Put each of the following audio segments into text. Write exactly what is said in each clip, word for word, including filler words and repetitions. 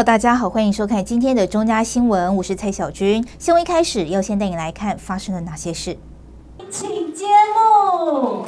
友，大家好，欢迎收看今天的中嘉新闻，我是蔡小军。新闻一开始要先带你来看发生了哪些事。请揭幕。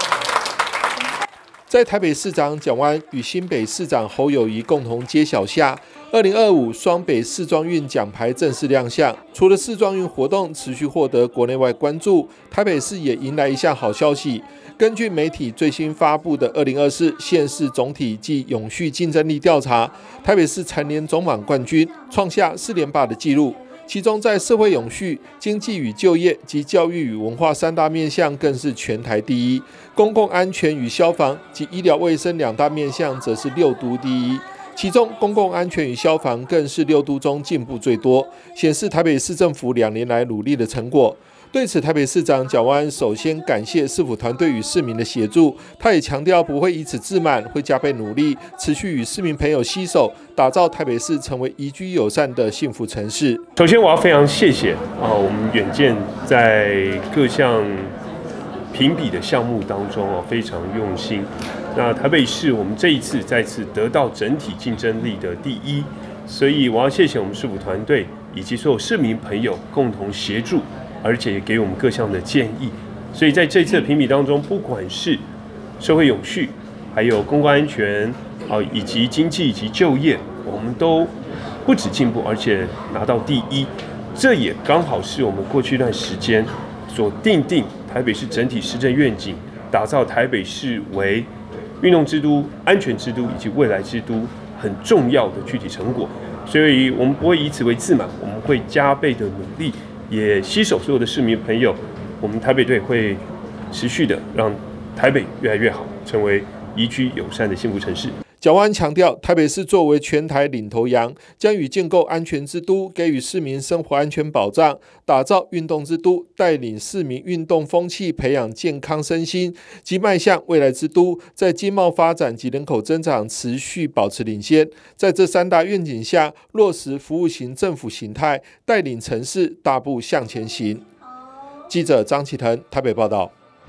在台北市长蒋万安与新北市长侯友宜共同揭晓下，二零二五双北世壮运奖牌正式亮相。除了世壮运活动持续获得国内外关注，台北市也迎来一项好消息。根据媒体最新发布的二零二四县市总体暨永续竞争力调查，台北市蝉联总榜冠军，创下四连霸的纪录。其中，在社会永续、经济与就业及教育与文化三大面向更是全台第一；公共安全与消防及医疗卫生两大面向则是六都第一。其中，公共安全与消防更是六都中进步最多，显示台北市政府两年来努力的成果。对此，台北市长蒋万安首先感谢市府团队与市民的协助，他也强调不会以此自满，会加倍努力，持续与市民朋友携手，打造台北市成为宜居友善的幸福城市。 首先，我要非常谢谢啊，我们远见在各项评比的项目当中哦，非常用心。那台北市我们这一次再次得到整体竞争力的第一，所以我要谢谢我们市府团队以及所有市民朋友共同协助。而且也给我们各项的建议，所以在这次的评比当中，不管是社会永续，还有公共安全，啊，以及经济以及就业，我们都不止进步，而且拿到第一。这也刚好是我们过去一段时间所定定台北市整体施政愿景，打造台北市为运动之都、安全之都以及未来之都很重要的具体成果。所以我们不会以此为自满，我们会加倍的努力。也携手所有的市民朋友，我们台北队会持续的让台北越来越好，成为宜居友善的幸福城市。 蒋万安强调，台北市作为全台领头羊，将与建构安全之都，给予市民生活安全保障，打造运动之都，带领市民运动风气，培养健康身心，及迈向未来之都，在经贸发展及人口增长持续保持领先。在这三大愿景下，落实服务型政府形态，带领城市大步向前行。记者张启腾台北报道。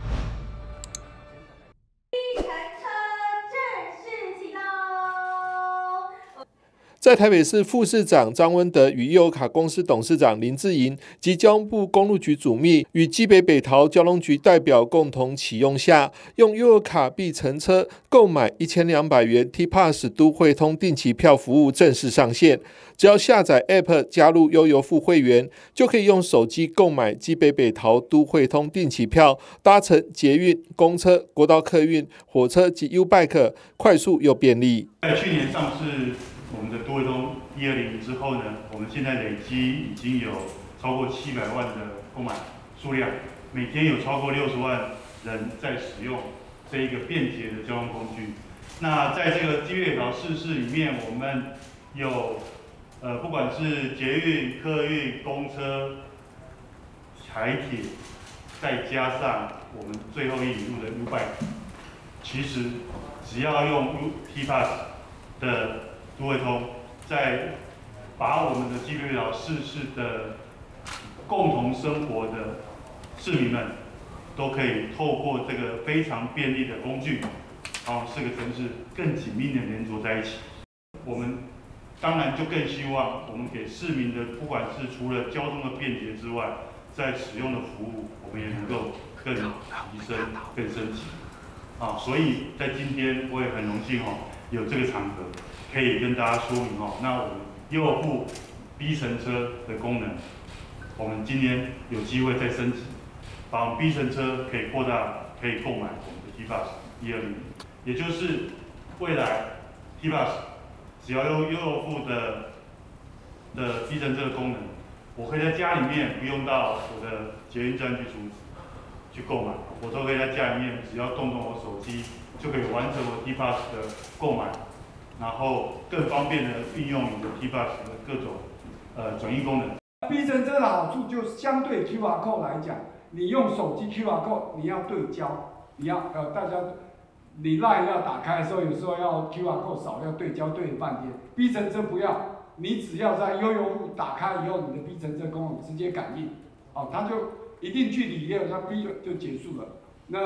在台北市副市长张温德与悠游卡公司董事长林志莹及交通部公路局主秘与基北北桃交通局代表共同启用下，用悠游卡必乘车购买一千两百元 T Pass 都会通定期票服务正式上线。只要下载 App 加入悠游付会员，就可以用手机购买基北北桃都会通定期票，搭乘捷运、公车、国道客运、火车及 U-Bike， 快速又便利。 在去年上市我们的都会通一二零之后呢，我们现在累积已经有超过七百万的购买数量，每天有超过六十万人在使用这一个便捷的交通工具。那在这个基北北桃市市里面，我们有呃不管是捷运、客运、公车、台铁，再加上我们最后一里路的 U-Bike， 其实只要用 T Pass 的都会通，在把我们的基北北桃市市的共同生活的市民们，都可以透过这个非常便利的工具，然后四个城市更紧密的连着在一起。我们当然就更希望我们给市民的，不管是除了交通的便捷之外，在使用的服务，我们也能够更提升、更升级。啊，所以在今天我也很荣幸哦，有这个场合。可以跟大家说明哦，那我们悠游付 B 乘车的功能，我们今天有机会再升级，把我们 B 乘车可以扩大，可以购买我们的 T Pass 一二零，也就是未来 T Pass 只要用悠游付的的 B 乘车的功能，我可以在家里面不用到我的捷运站去出去购买，我都可以在家里面只要动动我手机就可以完成我 T Pass 的购买。然后更方便的运用你的 T Pass 的各种呃转运功能。 B 乘车的好处就是相对 Q R code 来讲，你用手机 Q R code 你要对焦，你要呃大家你 LINE 要打开的时候，有时候要 Q R code 扫要对焦对了半天。B 乘车不要，你只要在悠游付打开以后，你的 B 乘车功能直接感应，哦，它就一定距离也有它 B 就结束了。那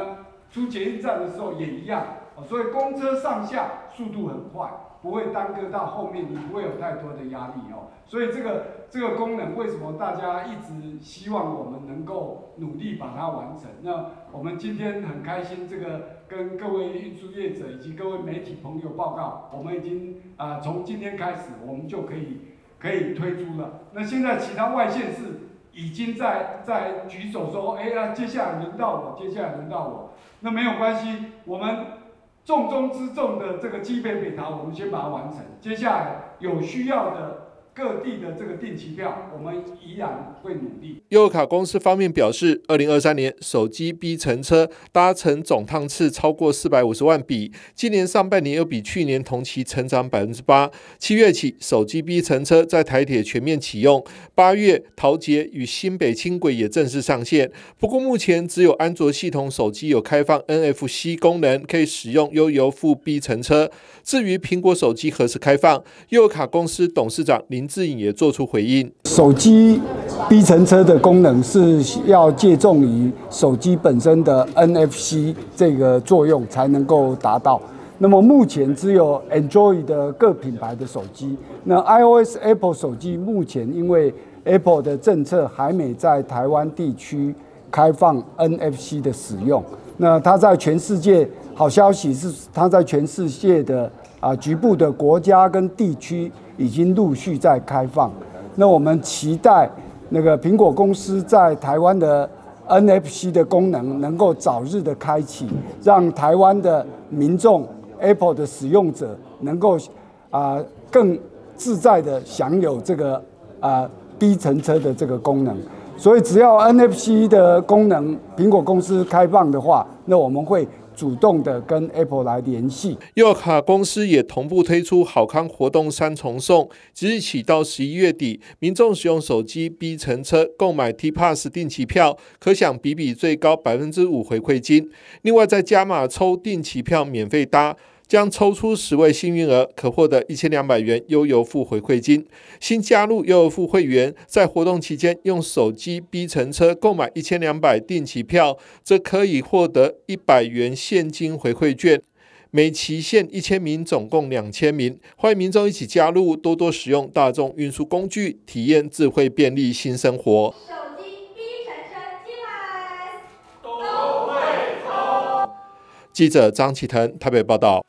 出捷运站的时候也一样，所以公车上下速度很快，不会耽搁到后面，你不会有太多的压力哦。所以这个这个功能为什么大家一直希望我们能够努力把它完成？那我们今天很开心，这个跟各位运输业者以及各位媒体朋友报告，我们已经啊、呃、从今天开始，我们就可以可以推出了。那现在其他外县市已经在在举手说，哎呀，接下来轮到我，接下来轮到我。那没有关系，我们重中之重的这个基北北桃，我们先把它完成。接下来有需要的各地的这个定期票，我们依然会努力。 悠游卡公司方面表示，二零二三年手机 B 乘车搭乘总趟次超过四百五十万笔，今年上半年又比去年同期成长百分之八。七月起，手机 B 乘车在台铁全面启用，八月桃捷与新北轻轨也正式上线。不过目前只有安卓系统手机有开放 N F C 功能，可以使用悠游付 B 乘车。至于苹果手机何时开放，悠游卡公司董事长林志颖也做出回应。 手机 B 乘车的功能是要借重于手机本身的 N F C 这个作用才能够达到。那么目前只有 Android 的各品牌的手机，那 iOS Apple 手机目前因为 Apple 的政策还没在台湾地区开放 N F C 的使用。那它在全世界，好消息是它在全世界的啊局部的国家跟地区已经陆续在开放。那我们期待那个苹果公司在台湾的 N F C 的功能能够早日的开启，让台湾的民众 Apple 的使用者能够啊、呃、更自在的享有这个啊、呃、B 乘车的这个功能。所以只要 N F C 的功能苹果公司开放的话，那我们会主动的跟 Apple 来联系。 悠游卡公司也同步推出好康活动三重送，即日起到十一月底，民众使用手机 B 乘车购买 T Pass 定期票，可享比比最高百分之五回馈金。另外再加码抽定期票免费搭，将抽出十位幸运儿，可获得一千两百元悠游付回馈金。新加入悠游付会员，在活动期间用手机 B 乘车购买一千两百定期票，则可以获得一百元现金回馈券。每期限一千名，总共两千名。欢迎民众一起加入，多多使用大众运输工具，体验智慧便利新生活。 手机 B 乘车进来， 都会抽。记者张启腾台北报道。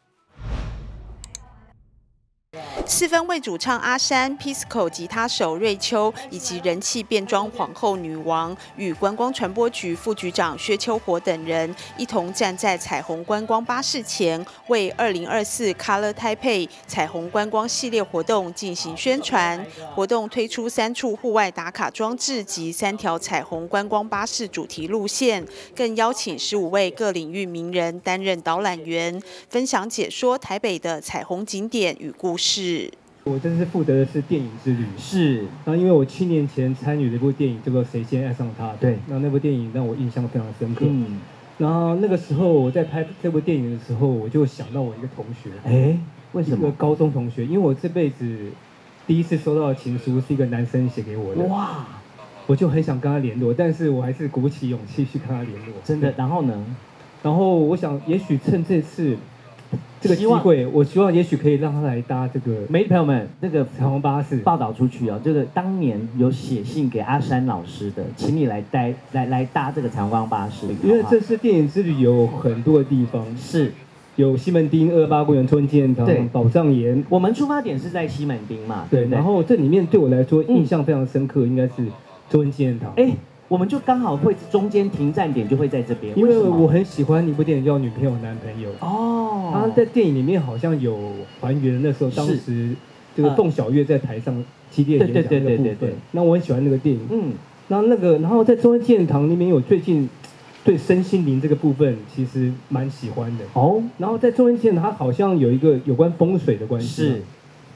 四分卫主唱阿山、Pisco 吉他手瑞秋以及人气变装皇后女王与观光传播局副局长薛秋活等人一同站在彩虹观光巴士前，为二零二四 Color Taipei 彩虹观光系列活动进行宣传。活动推出三处户外打卡装置及三条彩虹观光巴士主题路线，更邀请十五位各领域名人担任导览员，分享解说台北的彩虹景点与故事。 我这次负责的是电影之旅，是。然后因为我七年前参与了一部电影叫做《谁先爱上他》，对，那那部电影让我印象非常深刻。嗯。然后那个时候我在拍这部电影的时候，我就想到我一个同学，哎，为什么？一个高中同学，因为我这辈子第一次收到的情书是一个男生写给我的，哇，我就很想跟他联络，但是我还是鼓起勇气去跟他联络。真的？然后呢？然后我想，也许趁这次。这个机会，我希望也许可以让他来搭这个。媒体朋友们，那个彩虹巴士报道出去啊，这个当年有写信给阿山老师的，请你来搭来来搭这个彩虹观光巴士，因为这次电影之旅有很多的地方，是有西门町、二八公园、中纪念堂、宝藏岩。我们出发点是在西门町嘛，对，然后这里面对我来说印象非常深刻，应该是中纪念堂。哎。我们就刚好会中间停站点就会在这边，因为我很喜欢一部电影叫《女朋友男朋友》哦，他在电影里面好像有还原那时候当时这个凤小岳在台上激烈演讲那个部分，那我很喜欢那个电影，嗯，然后那个然后在中央纪念堂里面，我最近对身心灵这个部分其实蛮喜欢的哦，然后在中央纪念堂它好像有一个有关风水的关系，是。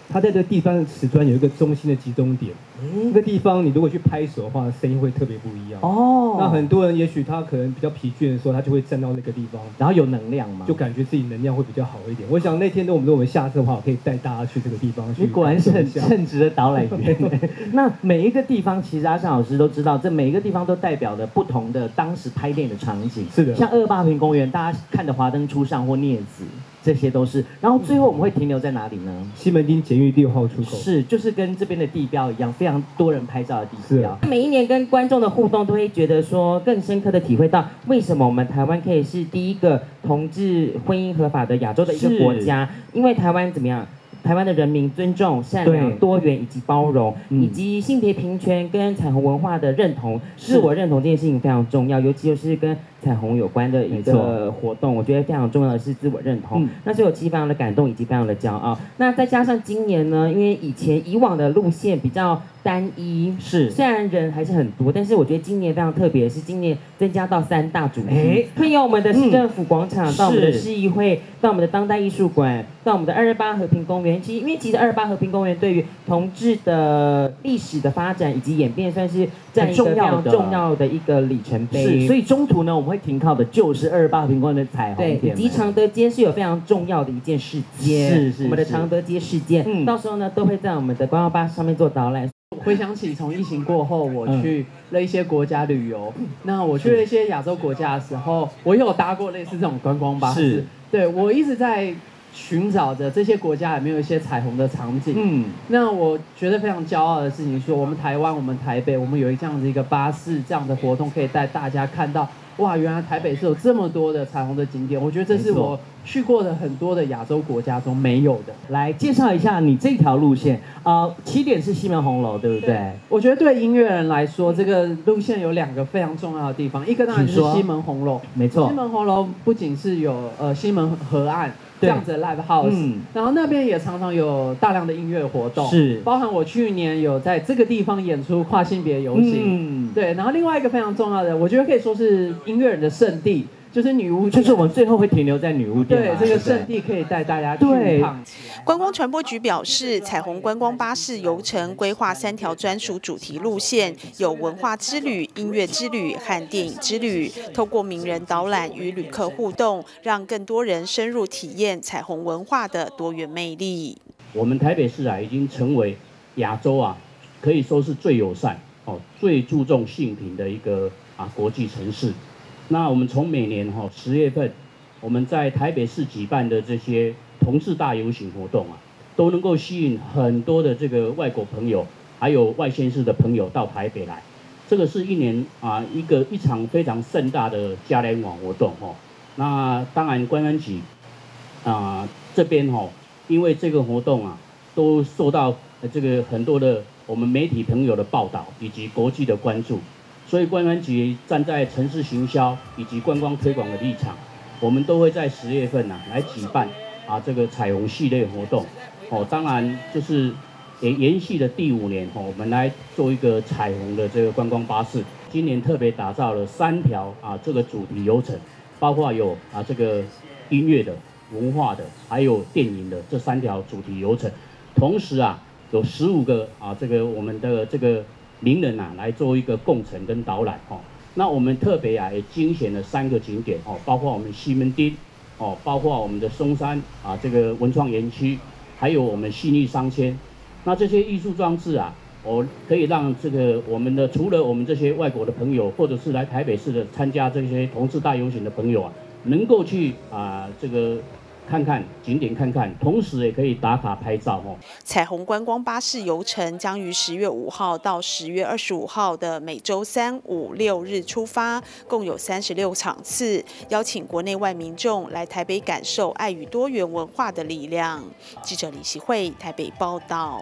它在这个地方的瓷砖有一个中心的集中点，那个地方你如果去拍手的话，声音会特别不一样。哦，那很多人也许他可能比较疲倦的时候，他就会站到那个地方， 然后有能量嘛， 就感觉自己能量会比较好一点。我想那天如果我们如果下次的话，我可以带大家去这个地方去。 你果然是很称职的导览员。那每一个地方，其实阿尚老师都知道，这每一个地方都代表了不同的当时拍电影的场景。 是的， 像二二八和平公园，大家看的《华灯初上》或《镊子》。这些都是，然后最后我们会停留在哪里呢？ 西门町捷运六号出口。 是，就是跟这边的地标一样，非常多人拍照的地标。每一年跟观众的互动，都会觉得说，更深刻的体会到为什么我们台湾可以是第一个同志婚姻合法的亚洲的一个国家，因为台湾怎么样？台湾的人民尊重、善良、多元以及包容，嗯、以及性别平权跟彩虹文化的认同、自我认同这件事情非常重要，尤其就是跟彩虹有关的一个活动，我觉得非常重要的是自我认同。嗯、那所以我其实非常的感动，以及非常的骄傲。那再加上今年呢，因为以前以往的路线比较单一，是虽然人还是很多，但是我觉得今年非常特别，是今年增加到三大主题，会由我们的市政府广场、嗯、到我们的市议会，到我们的当代艺术馆，到我们的二二八和平公园。其实因为其实二二八和平公园对于同志的历史的发展以及演变，算是占一个非常重要的一个里程碑。 是，所以中途呢，我们会停靠的就是二二八和平公园的彩虹对，以及常德街是有非常重要的一件事件， 是是我们的常德街事件，嗯、到时候呢都会在我们的观光巴士上面做导览。 回想起从疫情过后，我去了一些国家旅游。嗯、那我去了一些亚洲国家的时候，我有搭过类似这种观光巴士。对，我一直在寻找着这些国家有没有一些彩虹的场景。嗯，那我觉得非常骄傲的事情是，我们台湾、我们台北，我们有这样子一个巴士这样的活动，可以带大家看到。哇，原来台北是有这么多的彩虹的景点，我觉得这是我去过的很多的亚洲国家中没有的。 来介绍一下你这条路线，呃，起点是西门红楼，对不对？对， 我觉得对音乐人来说，这个路线有两个非常重要的地方，一个当然就是西门红楼， 没错。 西门红楼不仅是有呃西门河岸这样子的 live house，嗯、然后那边也常常有大量的音乐活动， 是， 包含我去年有在这个地方演出跨性别游行，嗯、对，然后另外一个非常重要的，我觉得可以说是音乐人的圣地。就是女巫， 就是我们最后会停留在女巫店。 对，这个圣地可以带大家去一趟。 观光传播局表示，彩虹观光巴士游程规划三条专属主题路线，有文化之旅、音乐之旅和电影之旅。透过名人导览与旅客互动，让更多人深入体验彩虹文化的多元魅力。 我们台北市啊，已经成为亚洲啊，可以说是最友善哦、最注重性平的一个啊国际城市。那我们从每年哈十月份，我们在台北市举办的这些同志大游行活动啊，都能够吸引很多的这个外国朋友，还有外县市的朋友到台北来。这个是一年啊一个一场非常盛大的嘉年华活动哈。那当然观光局啊这边哈，因为这个活动啊，都受到这个很多的我们媒体朋友的报道以及国际的关注。所以观光局站在城市行销以及观光推广的立场，我们都会在十月份啊来举办啊这个彩虹系列活动。哦，当然就是延延续的第五年哦，我们来做一个彩虹的这个观光巴士。今年特别打造了三条啊这个主题游程，包括有啊这个音乐的、文化的，还有电影的这三条主题游程。同时啊，有十五个啊这个我们的这个名人啊来做一个共乘跟导览哦。那我们特别啊也精选了三个景点哦，包括我们西门町哦，包括我们的松山啊这个文创园区，还有我们信义商圈。那这些艺术装置啊，我可以让这个我们的除了我们这些外国的朋友，或者是来台北市的参加这些同志大游行的朋友啊，能够去啊这个看看景点看看，同时也可以打卡拍照哦。 彩虹观光巴士游程将于十月五号到十月二十五号的每周三、五、六日出发，共有三十六场次，邀请国内外民众来台北感受爱与多元文化的力量。记者李习慧台北报道。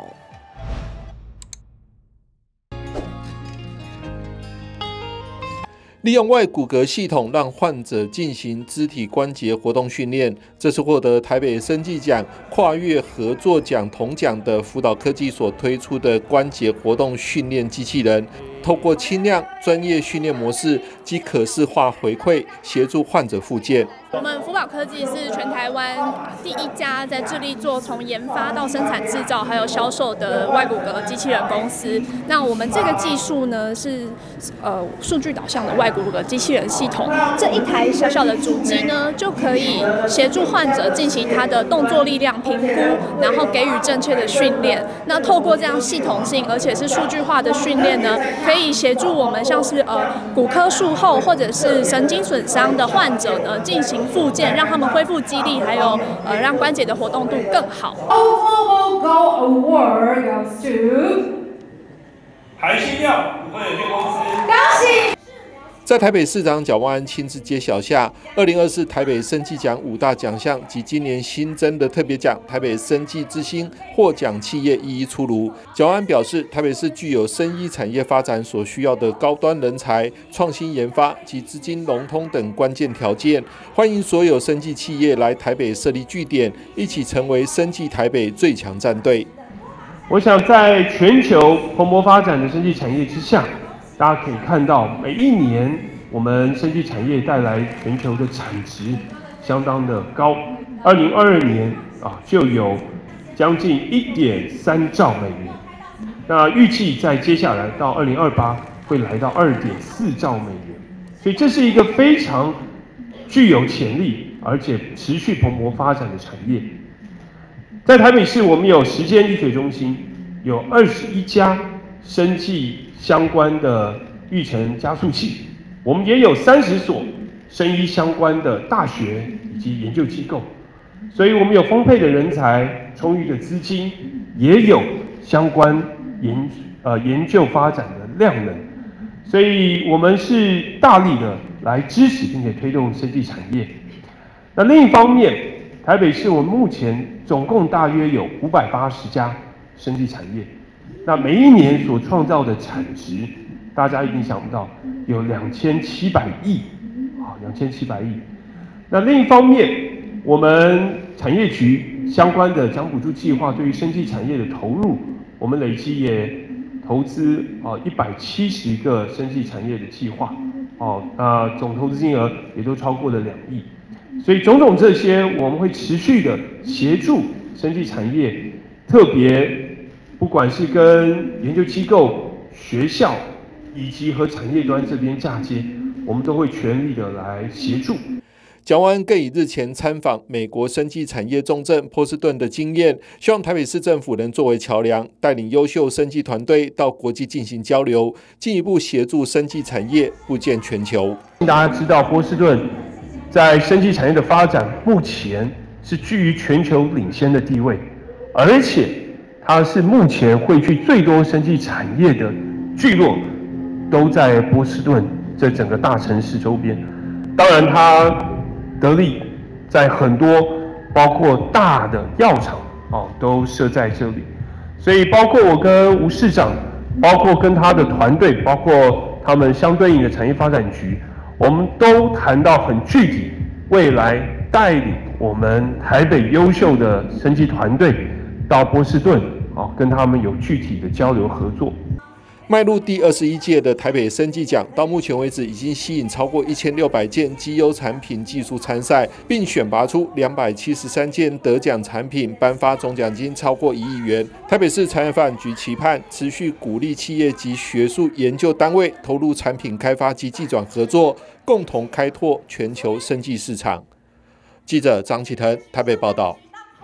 利用外骨骼系统让患者进行肢体关节活动训练，这是获得台北生技奖跨越合作奖铜奖的辅导科技所推出的关节活动训练机器人。透过轻量专业训练模式及可视化回馈，协助患者复健。 我们福宝科技是全台湾第一家在致力做从研发到生产制造还有销售的外骨骼机器人公司。那我们这个技术呢是呃数据导向的外骨骼机器人系统，这一台小小的主机呢就可以协助患者进行他的动作力量评估，然后给予正确的训练。那透过这样系统性而且是数据化的训练呢，可以协助我们像是呃骨科术后或者是神经损伤的患者呢进行复健，让他们恢复肌力，还有呃让关节的活动度更好。 Global Gold Award goes to 台新料股份有限公司。 恭喜！ 在台北市长蒋万安亲自揭晓下，二零二四台北生技奖五大奖项及今年新增的特别奖台北生技之星获奖企业一一出炉。蒋万安表示，台北市具有生医产业发展所需要的高端人才、创新研发及资金融通等关键条件，欢迎所有生技企业来台北设立据点，一起成为生技台北最强战队。 我想，在全球蓬勃发展的生技产业之下，大家可以看到，每一年我们生技产业带来全球的产值相当的高。二零二二年啊，就有将近一点三兆美元。那预计在接下来到二零二八会来到二点四兆美元，所以这是一个非常具有潜力而且持续蓬勃发展的产业。在台北市，我们有十间医学中心，有二十一家生技相关的育成加速器，我们也有三十所生医相关的大学以及研究机构，所以我们有丰沛的人才、充裕的资金，也有相关研呃研究发展的量能，所以我们是大力的来支持并且推动生技产业。那另一方面，台北市我们目前总共大约有五百八十家生技产业。那每一年所创造的产值，大家一定想不到，有两千七百亿，啊，两千七百亿。那另一方面，我们产业局相关的奖补助计划对于生技产业的投入，我们累计也投资啊一百七十个生技产业的计划，哦，那总投资金额也都超过了两亿。所以种种这些，我们会持续的协助生技产业，特别。不管是跟研究机构、学校，以及和产业端这边嫁接，我们都会全力的来协助。 蒋万安更以日前参访美国生技产业重镇波士顿的经验，希望台北市政府能作为桥梁，带领优秀生技团队到国际进行交流，进一步协助生技产业布建全球。 大家知道，波士顿在生技产业的发展目前是居于全球领先的地位，而且它是目前汇聚最多生技产业的聚落，都在波士顿这整个大城市周边。当然，它得力在很多，包括大的药厂哦，都设在这里。所以，包括我跟吴市长，包括跟他的团队，包括他们相对应的产业发展局，我们都谈到很具体，未来带领我们台北优秀的生技团队到波士顿。哦，跟他们有具体的交流合作。 迈入第二十一届的台北生技奖，到目前为止已经吸引超过一千六百件绩优产品技术参赛，并选拔出两百七十三件得奖产品，颁发总奖金超过一亿元。台北市产业发展局期盼持续鼓励企业及学术研究单位投入产品开发及技转合作，共同开拓全球生技市场。记者张启腾台北报道。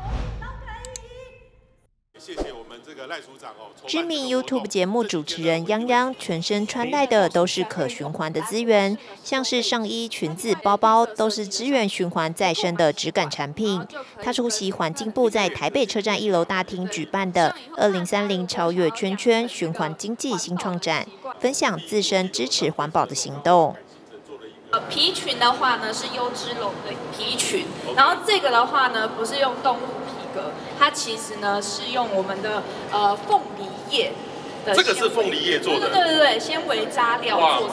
谢谢我们这个赖署长哦。 知名 YouTube 节目主持人泱泱全身穿戴的都是可循环的资源，像是上衣、裙子、包包都是资源循环再生的质感产品。他出席环境部在台北车站一楼大厅举办的二零三零超越圈圈循环经济新创展，分享自身支持环保的行动。 呃，皮裙的话呢是优之龙的皮裙，然后这个的话呢不是用动物皮革，它其实呢是用我们的呃凤梨叶的。 这个是凤梨叶做的。 对对对，纤维渣料做成的。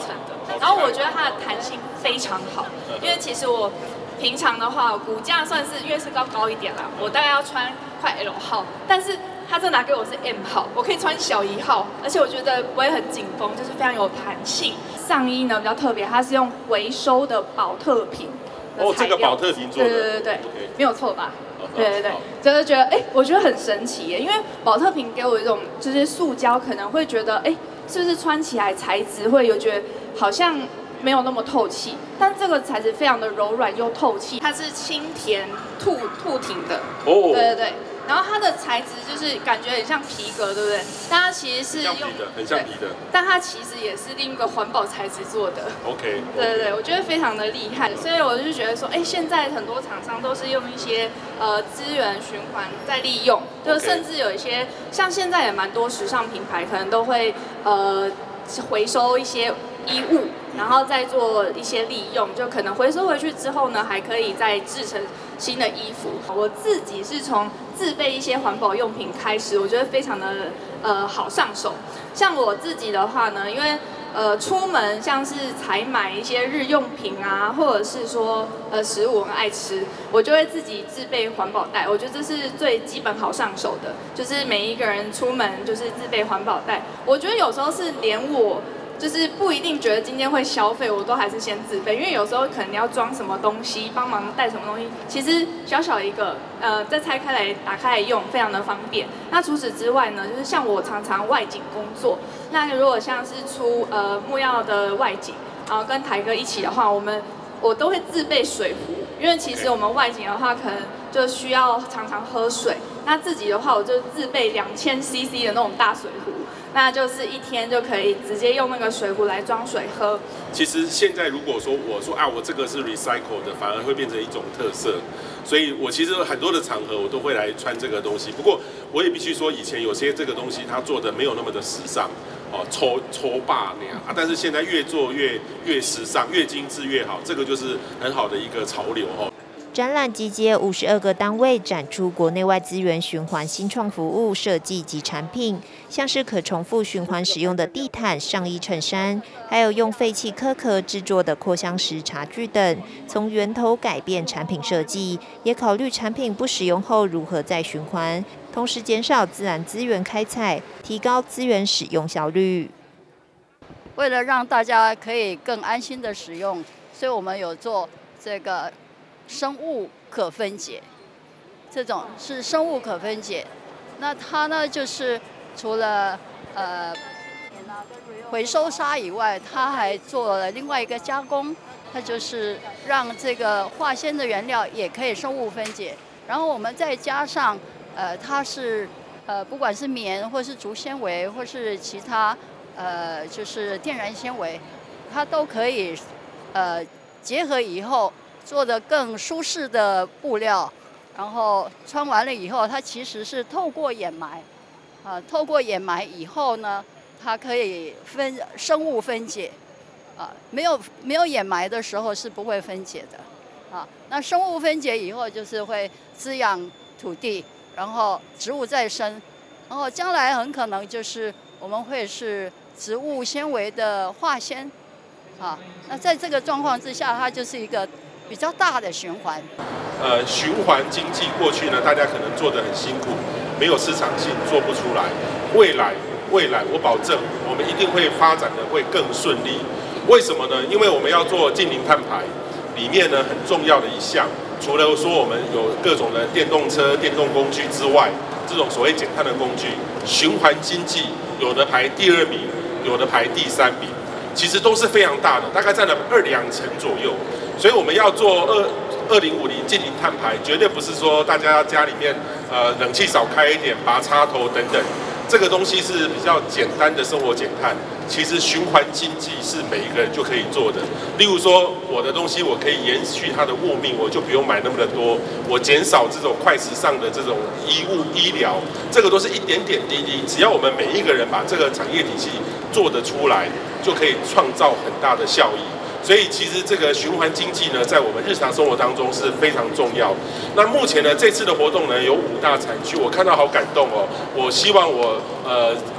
然后我觉得它的弹性非常好，因为其实我平常的话骨架算是因为是高高一点啦，我大概要穿快 L 号，但是它这拿给我是 M 号，我可以穿小一号，而且我觉得不会很紧绷，就是非常有弹性。上衣呢比较特别，它是用回收的保特瓶。 哦，这个保特瓶做的， 对对对对， okay. 没有错吧？对对对，就是觉得哎、欸，我觉得很神奇耶，因为保特瓶给我一种就是塑胶，可能会觉得哎、欸，是不是穿起来材质会有觉得好像没有那么透气，但这个材质非常的柔软又透气，它是轻田兔兔挺的，哦，对对对。然后它的材质就是感觉很像皮革，对不对？但它其实是用皮的，很像皮的。但它其实也是另一个环保材质做的。 OK。 对对对，我觉得非常的厉害，所以我就觉得说，哎，现在很多厂商都是用一些呃资源循环在利用，就甚至有一些像现在也蛮多时尚品牌可能都会呃回收一些衣物，然后再做一些利用，就可能回收回去之后呢，还可以再制成新的衣服。我自己是从自备一些环保用品开始，我觉得非常的呃好上手。像我自己的话呢，因为呃出门像是采买一些日用品啊，或者是说呃食物我很爱吃，我就会自己自备环保袋。我觉得这是最基本好上手的，就是每一个人出门就是自备环保袋。我觉得有时候是连我。就是不一定觉得今天会消费，我都还是先自备，因为有时候可能你要装什么东西，帮忙带什么东西，其实小小一个，呃，再拆开来打开来用，非常的方便。那除此之外呢，就是像我常常外景工作，那如果像是出呃木曜的外景，然后跟台哥一起的话，我们我都会自备水壶，因为其实我们外景的话，可能就需要常常喝水。那自己的话，我就自备两千 C C 的那种大水壶。那就是一天就可以直接用那个水壶来装水喝。 其实现在如果说我说啊，我这个是 recycle 的，反而会变成一种特色。所以我其实很多的场合我都会来穿这个东西。不过我也必须说，以前有些这个东西它做的没有那么的时尚，哦，抽抽霸那样啊。但是现在越做越越时尚，越精致越好，这个就是很好的一个潮流哦。 展览集结五十二个单位，展出国内外资源循环新创服务设计及产品，像是可重复循环使用的地毯、上衣、衬衫，还有用废弃壳壳制作的扩香石茶具等，从源头改变产品设计，也考虑产品不使用后如何再循环，同时减少自然资源开采，提高资源使用效率。 为了让大家可以更安心的使用，所以我们有做这个。生物可分解，这种是生物可分解。那它呢，就是除了呃回收沙以外，它还做了另外一个加工，它就是让这个化纤的原料也可以生物分解。然后我们再加上呃，它是呃不管是棉或是竹纤维或是其他呃就是天然纤维，它都可以呃结合以后。做的更舒适的布料，然后穿完了以后，它其实是透过掩埋，啊，透过掩埋以后呢，它可以分生物分解，啊，没有没有掩埋的时候是不会分解的，啊，那生物分解以后就是会滋养土地，然后植物再生，然后将来很可能就是我们会是植物纤维的化纤，啊，那在这个状况之下，它就是一个。比较大的循环， 呃，循环经济过去呢，大家可能做得很辛苦，没有市场性，做不出来。未来，未来，我保证，我们一定会发展的会更顺利。为什么呢？因为我们要做近零碳排，里面呢很重要的一项，除了说我们有各种的电动车、电动工具之外，这种所谓减碳的工具，循环经济有的排第二名，有的排第三名，其实都是非常大的，大概占了二两成左右。所以我们要做二二零五零近零碳排，绝对不是说大家家里面呃冷气少开一点，拔插头等等，这个东西是比较简单的生活减碳。其实循环经济是每一个人就可以做的。例如说，我的东西我可以延续它的物命，我就不用买那么的多，我减少这种快时尚的这种衣物医疗，这个都是一点点滴滴。只要我们每一个人把这个产业体系做得出来，就可以创造很大的效益。所以其实这个循环经济呢，在我们日常生活当中是非常重要。那目前呢，这次的活动呢有五大产区，我看到好感动哦。我希望我呃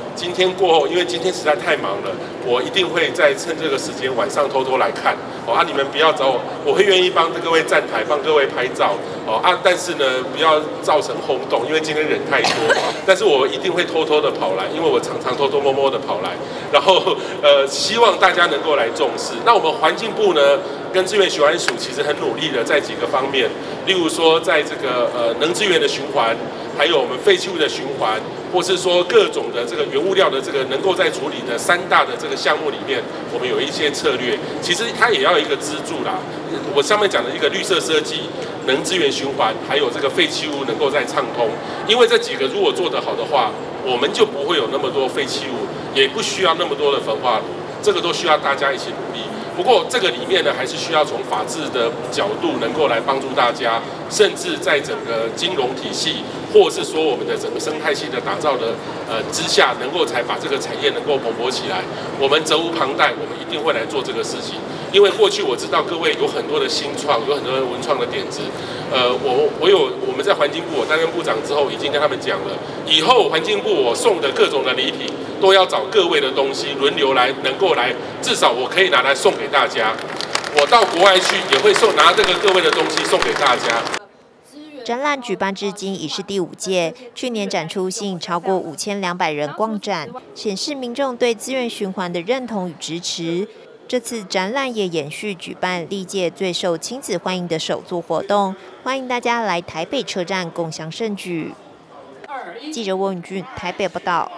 今天过后，因为今天实在太忙了，我一定会再趁这个时间晚上偷偷来看。哦啊，你们不要找我，我会愿意帮各位站台，帮各位拍照。哦啊，但是呢，不要造成轰动，因为今天人太多。但是我一定会偷偷的跑来，因为我常常偷偷摸摸的跑来。然后呃，希望大家能够来重视。那我们环境部呢，跟资源循环署其实很努力的在几个方面，例如说在这个呃能资源的循环，还有我们废弃物的循环，或是说各种的这个原物料的这个能够在处理的三大的这个项目里面，我们有一些策略。其实它也要一个支柱啦。我上面讲的一个绿色设计、能资源循环，还有这个废弃物能够再畅通。因为这几个如果做得好的话，我们就不会有那么多废弃物，也不需要那么多的焚化炉。这个都需要大家一起努力。不过这个里面呢，还是需要从法治的角度能够来帮助大家，甚至在整个金融体系，或是说我们的整个生态系的打造的呃之下，能够才把这个产业能够蓬勃起来。我们责无旁贷，我们一定会来做这个事情。因为过去我知道各位有很多的新创，有很多的文创的点子。呃，我我有我们在环境部，我担任部长之后，已经跟他们讲了，以后环境部我送的各种的礼品，都要找各位的东西轮流来，能够来，至少我可以拿来送给大家。我到国外去也会送拿这个各位的东西送给大家。 展览举办至今已是第五届，去年展出吸引超过五千两百人逛展，显示民众对资源循环的认同与支持。这次展览也延续举办历届最受亲子欢迎的手作活动，欢迎大家来台北车站共襄盛举。记者温宇俊台北报道。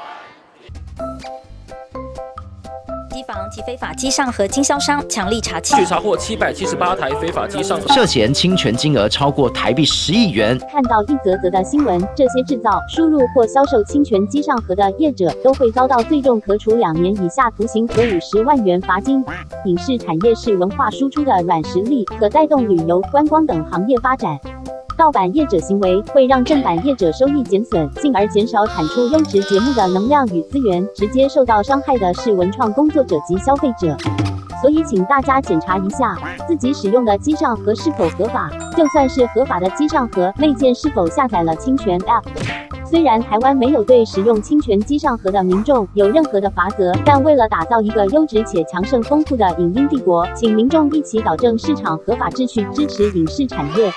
机房及非法机上盒经销商强力查缉， 据查获七百七十八台非法机上盒， 涉嫌侵权金额超过台币十亿元。 看到一则则的新闻，这些制造、输入或销售侵权机上盒的业者都会遭到最重可处两年以下徒刑和五十万元罚金。影视产业是文化输出的软实力，可带动旅游、观光等行业发展。盗版业者行为会让正版业者收益减损，进而减少产出优质节目的能量与资源，直接受到伤害的是文创工作者及消费者。所以请大家检查一下自己使用的机上盒是否合法，就算是合法的机上盒，内建是否下载了侵权 App。虽然台湾没有对使用侵权机上盒的民众有任何的罚则，但为了打造一个优质且强盛丰富的影音帝国，请民众一起导正市场合法秩序，支持影视产业。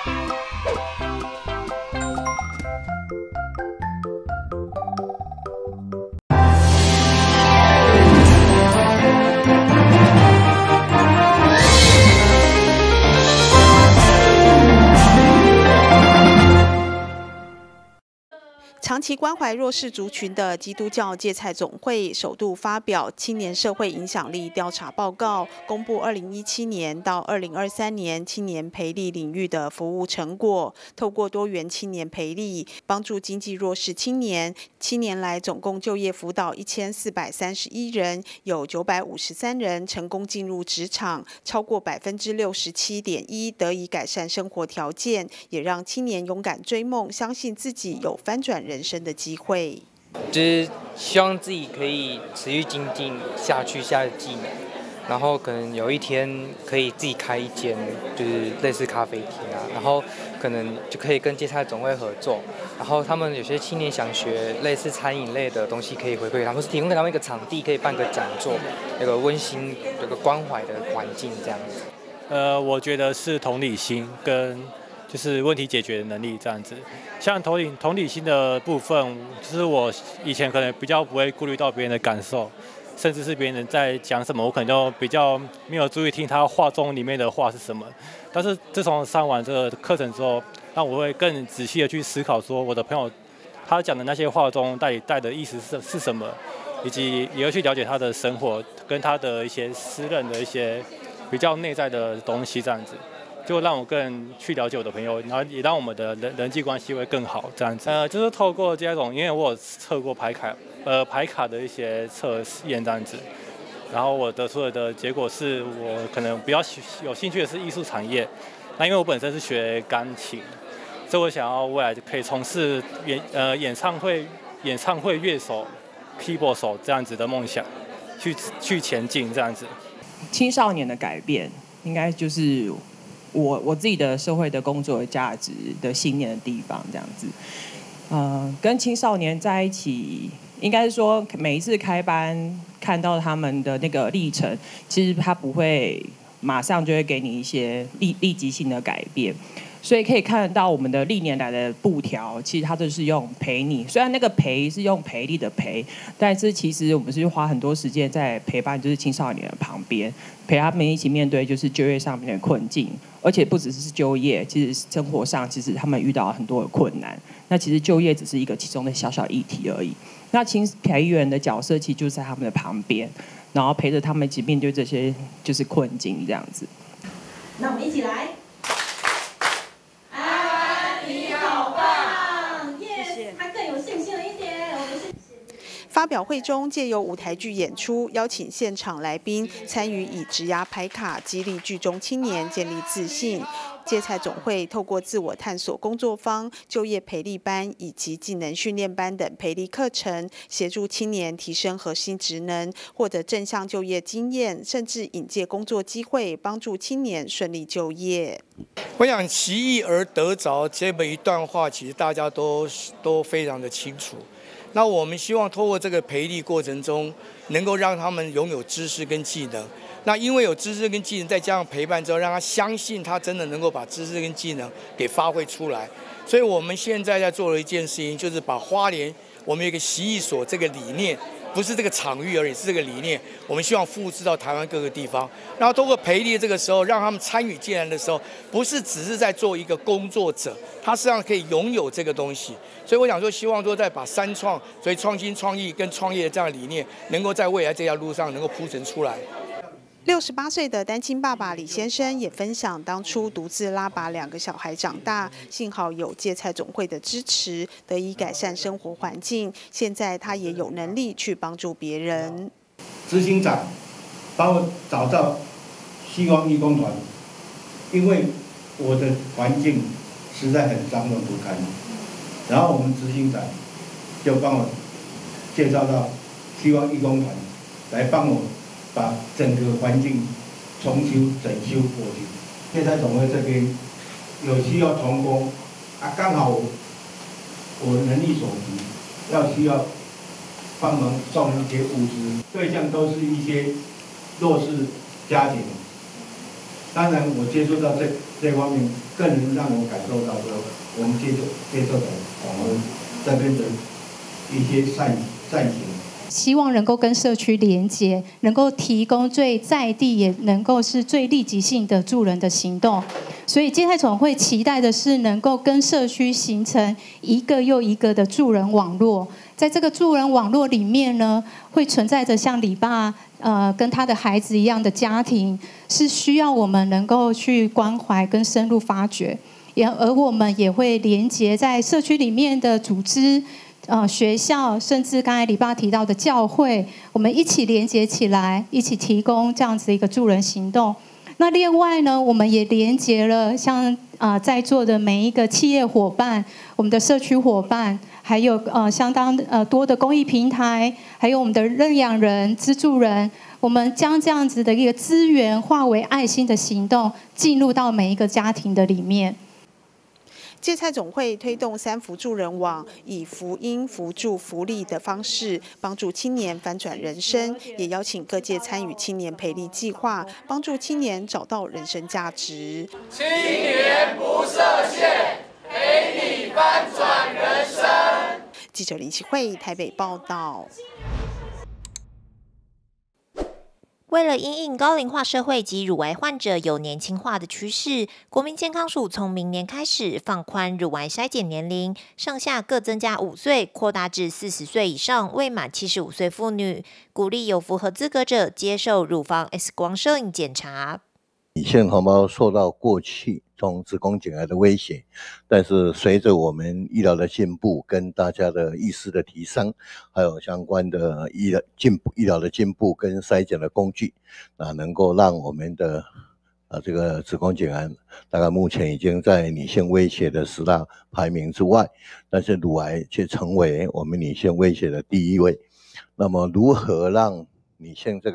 长期关怀弱势族群的基督教芥菜总会首度发表青年社会影响力调查报告，公布二零一七年到二零二三年青年培力领域的服务成果。透过多元青年培力，帮助经济弱势青年，七年来总共就业辅导一千四百三十一人，有九百五十三人成功进入职场，超过百分之六十七点一得以改善生活条件，也让青年勇敢追梦，相信自己有翻转人生的机会。 就是希望自己可以持续精进下去下的技能，然后可能有一天可以自己开一间就是类似咖啡厅啊，然后可能就可以跟芥菜总会合作，然后他们有些青年想学类似餐饮类的东西，可以回馈他们，或是提供给他们一个场地，可以办个讲座，有个温馨、有个关怀的环境这样子。 呃，我觉得是同理心跟就是问题解决的能力这样子。像同理同理心的部分，就是我以前可能比较不会顾虑到别人的感受，甚至是别人在讲什么，我可能就比较没有注意听他话中里面的话是什么。但是自从上完这个课程之后，那我会更仔细的去思考，说我的朋友他讲的那些话中带带的意思是是什么，以及也会去了解他的生活跟他的一些私人的一些比较内在的东西，这样子。就让我更去了解我的朋友，然后也让我们的人人际关系会更好，这样子。呃，就是透过这种，因为我有测过牌卡，呃，牌卡的一些测验这样子，然后我得出来的结果是我可能比较有兴趣的是艺术产业。那因为我本身是学钢琴，所以我想要未来可以从事演呃演唱会、演唱会乐手、keyboard 手这样子的梦想，去去前进这样子。 青少年的改变，应该就是我我自己的社会的工作的价值的信念的地方，这样子。 呃，跟青少年在一起，应该是说每一次开班看到他们的那个历程，其实他不会马上就会给你一些立立即性的改变。所以可以看得到我们的历年来的布条，其实它都是用陪你，虽然那个陪是用培力的陪，但是其实我们是花很多时间在陪伴，就是青少年的旁边，陪他们一起面对就是就业上面的困境，而且不只是就业，其实生活上其实他们遇到很多的困难。那其实就业只是一个其中的小小议题而已。那青培员的角色其实就在他们的旁边，然后陪着他们一起面对这些就是困境这样子。 那我们一起来。 发表会中，借由舞台剧演出，邀请现场来宾参与以职涯牌卡激励剧中青年建立自信。芥菜总会透过自我探索工作坊、就业培力班以及技能训练班等培力课程，协助青年提升核心职能，获得正向就业经验，甚至引介工作机会，帮助青年顺利就业。 我想其义而得着这么一段话，其实大家都都非常的清楚。那我们希望透过这个培力过程中，能够让他们拥有知识跟技能。那因为有知识跟技能，再加上陪伴之后，让他相信他真的能够把知识跟技能给发挥出来。所以我们现在在做的一件事情，就是把花莲我们有一个习艺所这个理念，不是这个场域而已，是这个理念，我们希望复制到台湾各个地方。然后通过培力这个时候，让他们参与进来的时候，不是只是在做一个工作者，他实际上可以拥有这个东西。所以我想说，希望说再把三创，所以创新、创意跟创业这样的理念，能够在未来这条路上能够铺陈出来。 六十八岁的单亲爸爸李先生也分享，当初独自拉拔两个小孩长大，幸好有芥菜总会的支持，得以改善生活环境。现在他也有能力去帮助别人。 执行长帮我找到希望义工团，因为我的环境实在很脏乱不堪，然后我们执行长就帮我介绍到希望义工团来帮我把整个环境重修整修过去。芥菜总会这边有需要同工啊，刚好我能力所及，要需要帮忙送一些物资，对象都是一些弱势家庭。当然，我接触到这这方面，更能让我感受到说，我们接受接受的我们这边的一些善善行。 希望能够跟社区连结，能够提供最在地，也能够是最立即性的助人的行动。所以芥菜总会期待的是能够跟社区形成一个又一个的助人网络。在这个助人网络里面呢，会存在着像李爸呃跟他的孩子一样的家庭，是需要我们能够去关怀跟深入发掘。也而我们也会连结在社区里面的组织。呃，学校甚至刚才李爸提到的教会，我们一起连结起来，一起提供这样子的一个助人行动。那另外呢，我们也连结了像啊、呃、在座的每一个企业伙伴、我们的社区伙伴，还有呃相当呃多的公益平台，还有我们的认养人、资助人，我们将这样子的一个资源化为爱心的行动，进入到每一个家庭的里面。 芥菜总会推动三福助人网，以福音、福助、福利的方式帮助青年翻转人生，也邀请各界参与青年培力计划，帮助青年找到人生价值。 青年不设限，陪你翻转人生。 记者林启慧台北报道。 为了因应高龄化社会及乳癌患者有年轻化的趋势，国民健康署从明年开始放宽乳癌筛检年龄，上下各增加五岁，扩大至四十岁以上未满七十五岁妇女，鼓励有符合资格者接受乳房 X 光摄影检查。 女性荷包受到过去从子宫颈癌的威胁，但是随着我们医疗的进步跟大家的意识的提升，还有相关的医疗进步、医疗的进步跟筛检的工具，啊，能够让我们的啊这个子宫颈癌大概目前已经在女性威胁的十大排名之外，但是乳癌却成为我们女性威胁的第一位。那么如何让女性这个